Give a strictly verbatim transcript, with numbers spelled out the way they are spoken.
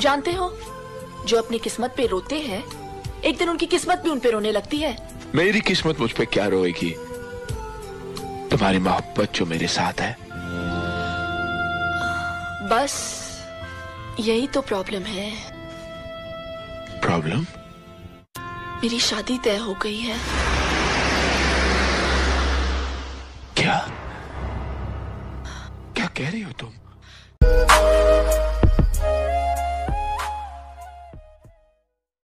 जानते हो, जो अपनी किस्मत पे रोते हैं, एक दिन उनकी किस्मत भी उन पे रोने लगती है। मेरी किस्मत मुझ पे क्या रोएगी? तुम्हारी मोहब्बत जो मेरे साथ है। बस यही तो प्रॉब्लम है। प्रॉब्लम? मेरी शादी तय हो गई है। क्या क्या कह रही हो तुम?